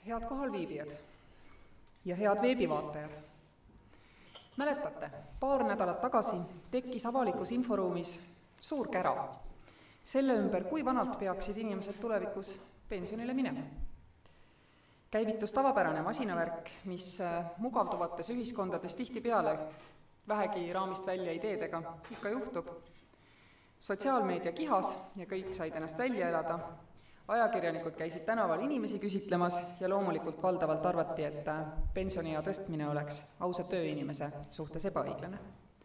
Head kohalviibijad ja head veebivaatajad. Mäletate, paar nädalat tagasi tekkis avalikus inforuumis suur kära selle ümber, kui vanalt peaksid inimesed tulevikus pensionile minema. Käivitus tavapärane masinavärk, mis mugavduvates ühiskondades tihtipeale vähegi raamist välja ideedega ikka juhtub. Sotsiaalmeedia kihas ja kõik said ennast välja elada. Ajakirjanikud käisid tänaval inimesi küsitlemas ja loomulikult valdavalt arvati, et pensioniea tõstmine oleks ausa tööinimese suhtes ebaõiglane.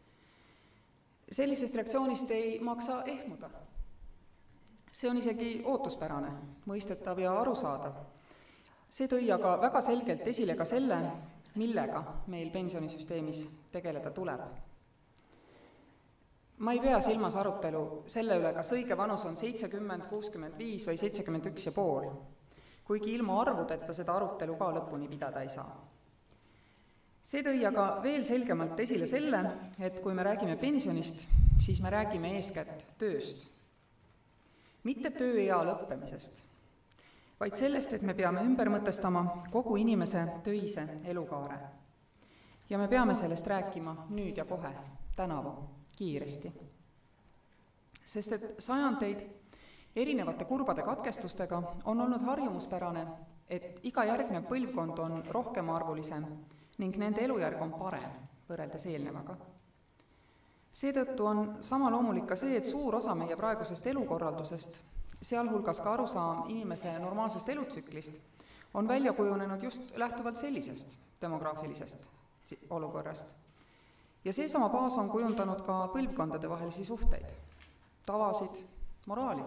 Sellisest reaktsioonist ei maksa ehmuda. See on isegi ootuspärane, mõistetav ja arusaadav. See tõi aga väga selgelt esile ka selle, millega meil pensionisüsteemis tegeleda tuleb. Ma ei pea silmas arutelu selle üle, kas õige vanus on 70, 65 või 71,5, kuigi ilma arvudeta seda arutelu ka lõpuni pidada ei saa. See tõi aga veel selgemalt esile selle, et kui me räägime pensionist, siis me räägime eeskätt tööst. Mitte tööea lõppemisest, vaid sellest, et me peame ümber mõtestama kogu inimese töise elukaare. Ja me peame sellest rääkima nüüd ja kohe, tänavu, kiiresti. Sest et sajandeid erinevate kurbade katkestustega on olnud harjumuspärane, et iga järgnev põlvkond on rohkemarvulisem ning nende elujärg on parem võrreldes eelnevaga. Seetõttu on sama loomulik ka see, et suur osa meie praegusest elukorraldusest, sealhulgas ka arusaam inimese normaalsest elutsüklist, on välja kujunenud just lähtuvalt sellisest demograafilisest olukorrast. Ja seesama baas on kujundanud ka põlvkondade vahelisi suhteid, tavasid, moraali.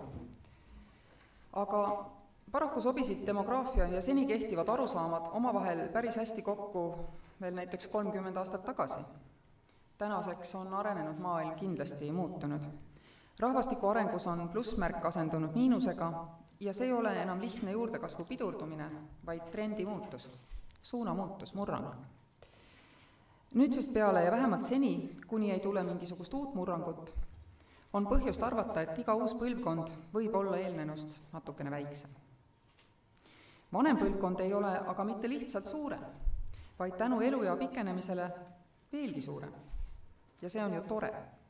Aga paraku sobisid demograafia ja seni kehtivad arusaamad omavahel päris hästi kokku veel näiteks 30 aastat tagasi. Tänaseks on arenenud maailm kindlasti muutunud. Rahvastiku arengus on plussmärk asendunud miinusega ja see ei ole enam lihtne juurdekasvu pidurdumine, vaid trendi muutus, suunamuutus, murrang. Nüüdsest peale ja vähemalt seni, kuni ei tule mingisugust uut murrangut, on põhjust arvata, et iga uus põlvkond võib olla eelnenust natukene väiksem. Vanem põlvkond ei ole aga mitte lihtsalt suurem, vaid tänu eluea pikenemisele veelgi suurem. Ja see on ju tore.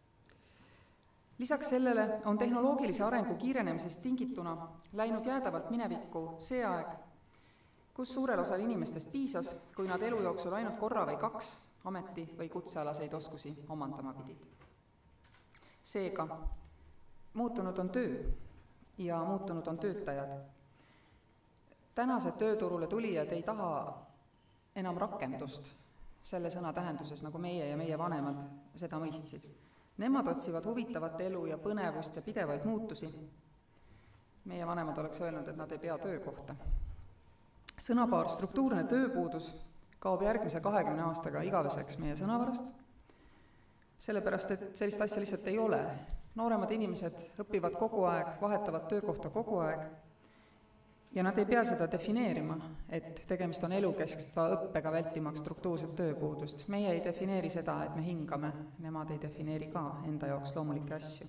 Lisaks sellele on tehnoloogilise arengu kiirenemisest tingituna läinud jäädavalt minevikku see aeg, kus suurel osal inimestest piisas, kui nad elu jooksul ainult korra või 2 ameti- või kutsealaseid oskusi omandama pidid. Seega, muutunud on töö ja muutunud on töötajad. Tänased tööturule tulijad ei taha enam rakendust selle sõna tähenduses, nagu meie ja meie vanemad seda mõistsid. Nemad otsivad huvitavat elu ja põnevust ja pidevaid muutusi. Meie vanemad oleks öelnud, et nad ei pea töökohta. Sõnapaar struktuurne tööpuudus kaob järgmise 20 aastaga igaveseks meie sõnavarast, sellepärast, et sellist asja lihtsalt ei ole. Nooremad inimesed õpivad kogu aeg, vahetavad töökohta kogu aeg ja nad ei pea seda defineerima, et tegemist on elukestva õppega vältimaks struktuurset tööpuudust. Meie ei defineeri seda, et me hingame, nemad ei defineeri ka enda jaoks loomulikke asju.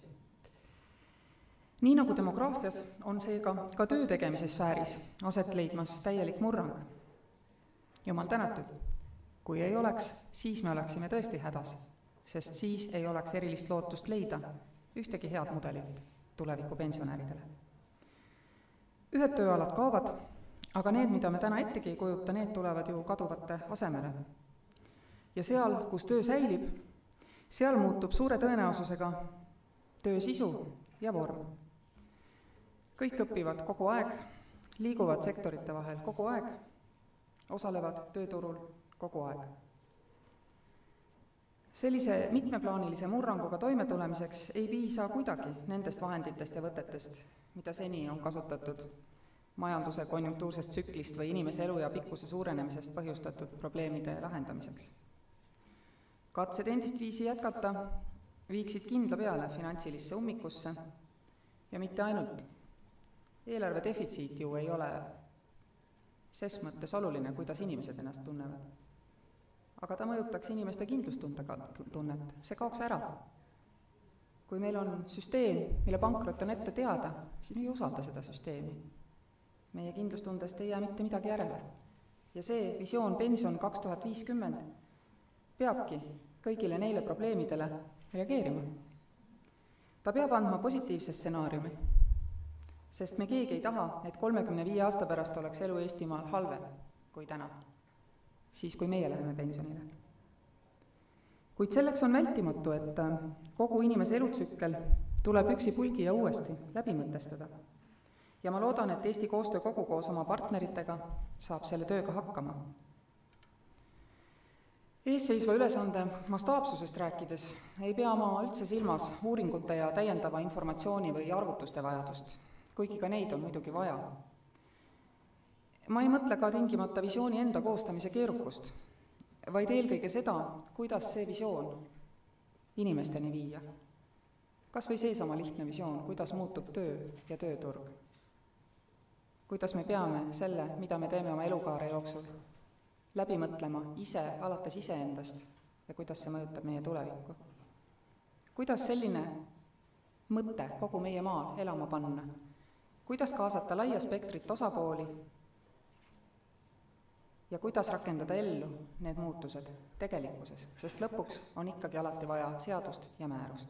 Nii nagu demograafias on seega ka töö tegemise sfääris aset leidmas täielik murrang. Jumal tänatud, kui ei oleks, siis me oleksime tõesti hädas, sest siis ei oleks erilist lootust leida ühtegi head mudelit tuleviku pensionäridele. Ühed tööalad kaovad, aga need, mida me täna ettegi ei kujuta, need tulevad ju kaduvate asemele. Ja seal, kus töö säilib, seal muutub suure tõenäosusega töö sisu ja vorm. Kõik õpivad kogu aeg, liiguvad sektorite vahel kogu aeg, osalevad tööturul kogu aeg. Sellise mitmeplaanilise murranguga toimetulemiseks ei piisa kuidagi nendest vahenditest ja võtetest, mida seni on kasutatud majanduse konjunktuursest tsüklist või inimese elu ja pikkuse suurenemisest põhjustatud probleemide lahendamiseks. Katsed endist viisi jätkata viiksid kindla peale finantsilisse ummikusse ja mitte ainult. Eelarve defitsiit ju ei ole ses mõttes oluline, kuidas inimesed ennast tunnevad. Aga ta mõjutaks inimeste kindlustunnet, see kaoks ära. Kui meil on süsteem, mille pankrot on ette teada, siis me ei usalda seda süsteemi. Meie kindlustundest ei jää mitte midagi järele. ja see visioon pension 2050 peabki kõigile neile probleemidele reageerima. Ta peab andma positiivse stsenaariumi, sest me keegi ei taha, et 35 aasta pärast oleks elu Eestimaal halvem kui täna, siis kui meie läheme pensionile. Kuid selleks on vältimatu, et kogu inimese elutsükkel tuleb üksipulgi ja uuesti läbi mõtestada. Ja ma loodan, et Eesti Koostöö Kogu koos oma partneritega saab selle tööga hakkama. Eesseisva ülesande mastaapsusest rääkides ei pea ma üldse silmas uuringute ja täiendava informatsiooni või arvutuste vajadust, kuigi ka neid on muidugi vaja. Ma ei mõtle ka tingimata visiooni enda koostamise keerukust, vaid eelkõige seda, kuidas see visioon inimesteni viia. Kas või seesama lihtne visioon, kuidas muutub töö ja tööturg. Kuidas me peame selle, mida me teeme oma elukaare jooksul, läbi mõtlema ise, alates iseendast ja kuidas see mõjutab meie tulevikku. Kuidas selline mõte kogu meie maal elama panna, kuidas kaasata laia spektrit osapooli ja kuidas rakendada ellu need muutused tegelikkuses, sest lõpuks on ikkagi alati vaja seadust ja määrust.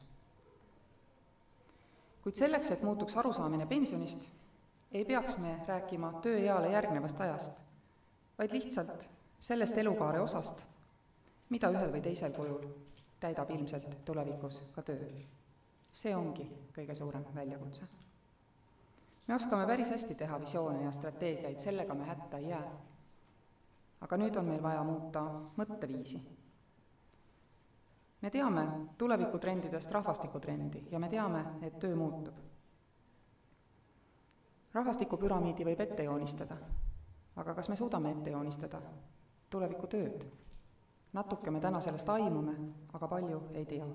Kuid selleks, et muutuks arusaamine pensionist, ei peaks me rääkima tööeale järgnevast ajast, vaid lihtsalt sellest elukaare osast, mida ühel või teisel kujul täidab ilmselt tulevikus ka töö. See ongi kõige suurem väljakutse. Me oskame päris hästi teha visioone ja strateegiaid, sellega me hätta ei jää. Aga nüüd on meil vaja muuta mõtteviisi. Me teame tulevikutrendidest rahvastikutrendi ja me teame, et töö muutub. Rahvastikupüramiidi võib ette joonistada, aga kas me suudame ette joonistada tuleviku tööd? Natuke me täna sellest aimume, aga palju ei tea.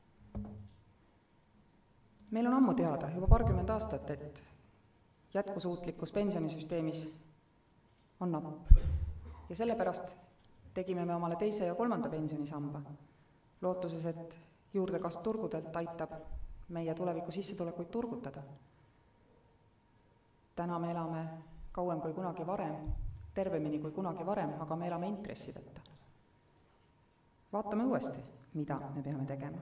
Meil on ammu teada, juba paarkümmend aastat, et jätkusuutlikkus pensionisüsteemis on napp. Ja sellepärast tegime me omale 2. ja 3. pensionisamba, lootuses, et juurdekasv turgudelt aitab meie tuleviku sissetulekuid turgutada. Täna me elame kauem kui kunagi varem, tervemini kui kunagi varem, aga me elame intressideta. Vaatame uuesti, mida me peame tegema.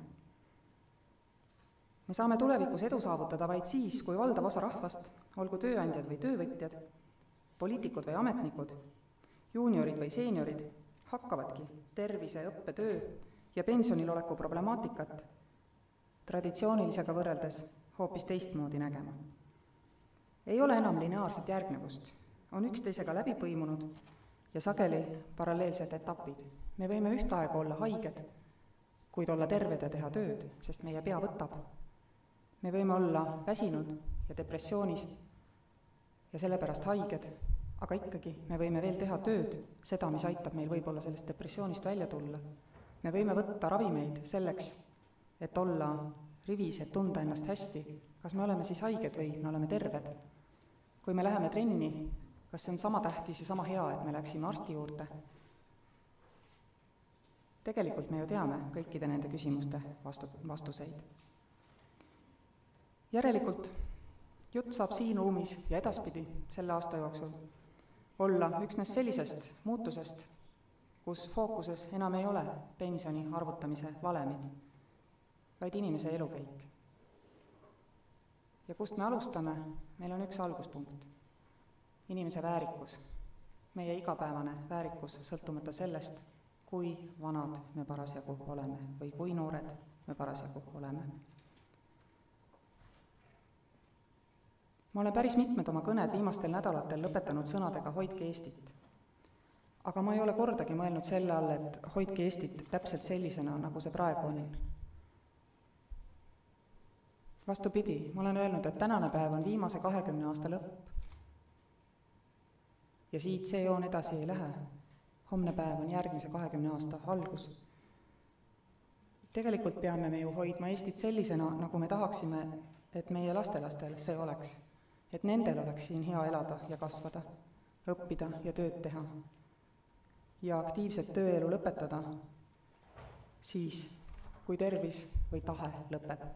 Me saame tulevikus edu saavutada vaid siis, kui valdav osa rahvast, olgu tööandjad või töövõtjad, poliitikud või ametnikud, juuniorid või seeniorid, hakkavadki tervise, õppe, töö ja pensioniloleku problemaatikat traditsioonilisega võrreldes hoopis teistmoodi nägema. Ei ole enam lineaarset järgnevust, on üksteisega läbi põimunud ja sageli paralleelsed etapid. Me võime ühtaegu olla haiged, kuid olla terved ja teha tööd, sest meie pea võtab. Me võime olla väsinud ja depressioonis ja sellepärast haiged, aga ikkagi me võime veel teha tööd, seda, mis aitab meil võib-olla sellest depressioonist välja tulla. Me võime võtta ravimeid selleks, et olla rivis, et tunda ennast hästi. Kas me oleme siis haiged või me oleme terved? Kui me läheme trenni, kas see on sama tähtis ja sama hea, et me läksime arsti juurde? Tegelikult me ju teame kõikide nende küsimuste vastuseid. Järelikult jutt saab siin ruumis ja edaspidi selle aasta jooksul olla üksnes sellisest muutusest, kus fookuses enam ei ole pensioni arvutamise valemid, vaid inimese elukäik. Ja kust me alustame, meil on üks alguspunkt. Inimese väärikus, meie igapäevane väärikus sõltumata sellest, kui vanad me parasjagu oleme või kui noored me parasjagu oleme. Ma olen päris mitmed oma kõned viimastel nädalatel lõpetanud sõnadega hoidke Eestit. Aga ma ei ole kordagi mõelnud selle all, et hoidke Eestit täpselt sellisena, nagu see praegu on. Vastupidi, ma olen öelnud, et tänane päev on viimase 20 aasta lõpp. Ja siit see joon edasi ei lähe. Homne päev on järgmise 20 aasta algus. Tegelikult peame me ju hoidma Eestit sellisena, nagu me tahaksime, et meie lastelastel see oleks. Et nendel oleks siin hea elada ja kasvada, õppida ja tööd teha. Ja aktiivset tööelu lõpetada siis, kui tervis või tahe lõpeb.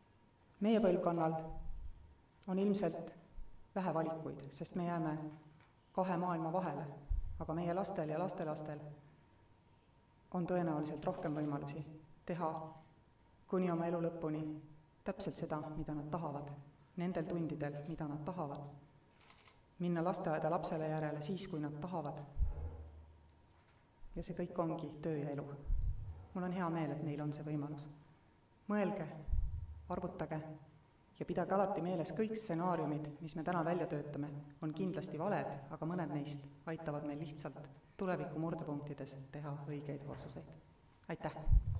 Meie põlvkonnal on ilmselt vähe valikuid, sest me jääme 2 maailma vahele, aga meie lastel ja lastelastel on tõenäoliselt rohkem võimalusi teha kuni oma elu lõpuni täpselt seda, mida nad tahavad, nendel tundidel, mida nad tahavad, minna lasteaeda lapsele järele siis, kui nad tahavad. Ja see kõik ongi töö ja elu. Mul on hea meel, et neil on see võimalus. Mõelge, arvutage ja pidage alati meeles kõik stsenaariumid, mis me täna välja töötame, on kindlasti valed, aga mõned neist aitavad meil lihtsalt tuleviku murdepunktides teha õigeid otsuseid. Aitäh!